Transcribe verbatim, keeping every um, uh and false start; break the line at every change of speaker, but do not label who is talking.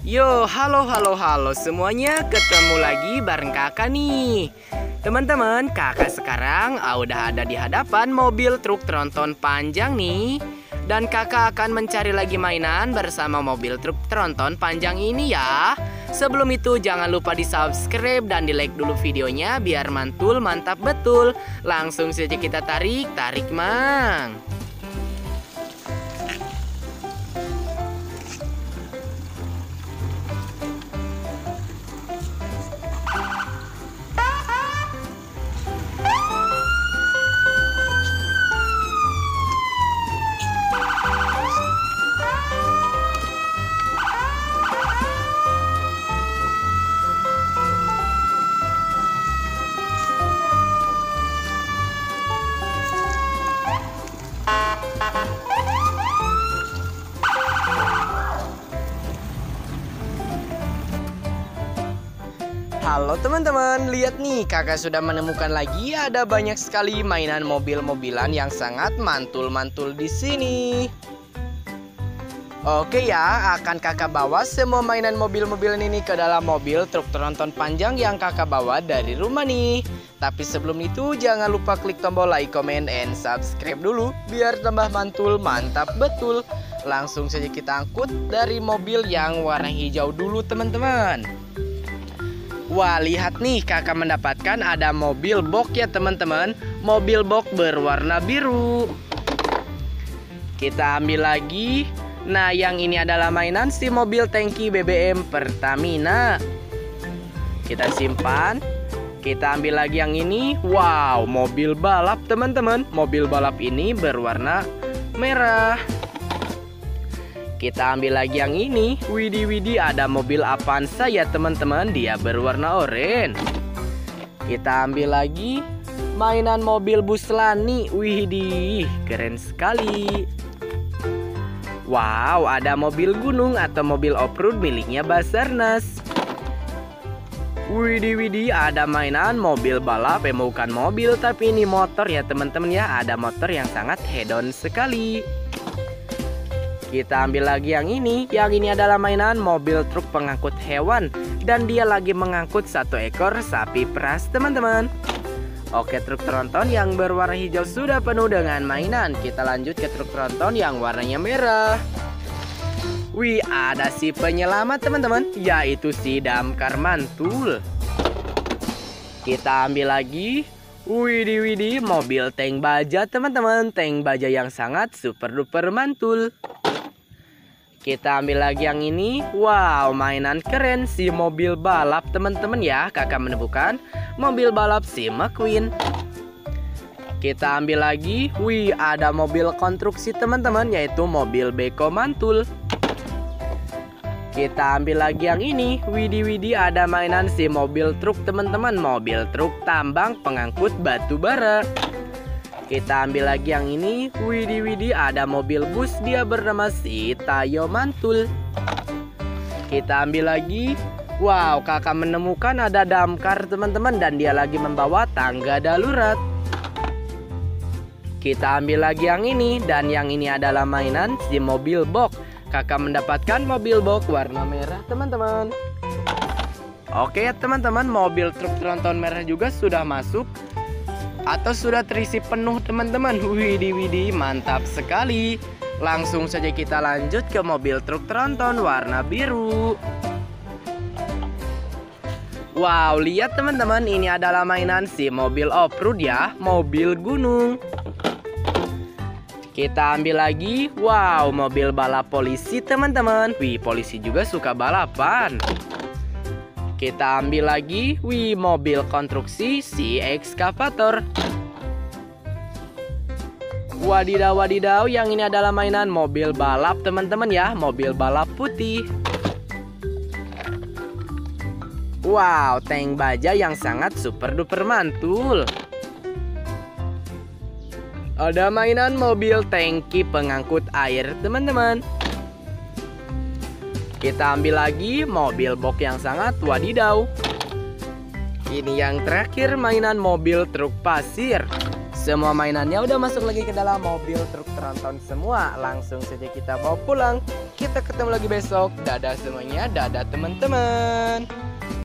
Yo, halo halo halo semuanya, ketemu lagi bareng kakak nih. Teman-teman, kakak sekarang udah ada di hadapan mobil truk tronton panjang nih. Dan kakak akan mencari lagi mainan bersama mobil truk tronton panjang ini ya. Sebelum itu jangan lupa di subscribe dan di like dulu videonya biar mantul mantap betul. Langsung saja kita tarik, tarik mang. Halo teman-teman, lihat nih kakak sudah menemukan lagi ada banyak sekali mainan mobil-mobilan yang sangat mantul-mantul di sini. Oke ya, akan kakak bawa semua mainan mobil-mobilan ini ke dalam mobil truk tronton panjang yang kakak bawa dari rumah nih. Tapi sebelum itu jangan lupa klik tombol like, comment, and subscribe dulu biar tambah mantul mantap betul. Langsung saja kita angkut dari mobil yang warna hijau dulu teman-teman. Wah, lihat nih kakak mendapatkan ada mobil box ya teman-teman. Mobil box berwarna biru. Kita ambil lagi. Nah, yang ini adalah mainan si mobil tangki B B M Pertamina. Kita simpan. Kita ambil lagi yang ini. Wow, mobil balap teman-teman. Mobil balap ini berwarna merah. Kita ambil lagi yang ini. Widih widih, ada mobil Avanza ya teman-teman. Dia berwarna oranye. Kita ambil lagi mainan mobil bus Lani. Widih, keren sekali. Wow, ada mobil gunung atau mobil off-road miliknya Basarnas. Widih widih, ada mainan mobil balap. Eh, bukan mobil tapi ini motor ya teman-teman ya. Ada motor yang sangat hedon sekali. Kita ambil lagi yang ini. Yang ini adalah mainan mobil truk pengangkut hewan. Dan dia lagi mengangkut satu ekor sapi peras teman-teman. Oke, truk tronton yang berwarna hijau sudah penuh dengan mainan. Kita lanjut ke truk tronton yang warnanya merah. Wih, ada si penyelamat teman-teman. Yaitu si damkar mantul. Kita ambil lagi. Widih widih, mobil tank baja teman-teman. Tank baja yang sangat super duper mantul. Kita ambil lagi yang ini. Wow, mainan keren si mobil balap teman-teman ya. Kakak menemukan mobil balap si McQueen. Kita ambil lagi. Wih, ada mobil konstruksi teman-teman, yaitu mobil beko mantul. Kita ambil lagi yang ini. Widih widih, ada mainan si mobil truk teman-teman. Mobil truk tambang pengangkut batu bara. Kita ambil lagi yang ini. Widih widih, ada mobil bus, dia bernama si Tayo mantul. Kita ambil lagi. Wow, kakak menemukan ada damkar teman-teman dan dia lagi membawa tangga darurat. Kita ambil lagi yang ini. Dan yang ini adalah mainan si mobil box. Kakak mendapatkan mobil box warna merah teman-teman. Oke ya teman-teman, mobil truk tronton merah juga sudah masuk atau sudah terisi penuh teman-teman. Widih widih, mantap sekali. Langsung saja kita lanjut ke mobil truk tronton warna biru. Wow, lihat teman-teman, ini adalah mainan si mobil off-road ya, mobil gunung. Kita ambil lagi. Wow, mobil balap polisi teman-teman. Wih, polisi juga suka balapan. Kita ambil lagi. Wih, mobil konstruksi si ekskavator. Wadidaw wadidaw, yang ini adalah mainan mobil balap teman-teman ya, mobil balap putih. Wow, tank baja yang sangat super duper mantul. Ada mainan mobil tangki pengangkut air teman-teman. Kita ambil lagi mobil box yang sangat wadidaw. Ini yang terakhir, mainan mobil truk pasir. Semua mainannya udah masuk lagi ke dalam mobil truk tronton semua. Langsung saja kita bawa pulang. Kita kita ketemu lagi besok. Dadah semuanya, dadah teman-teman.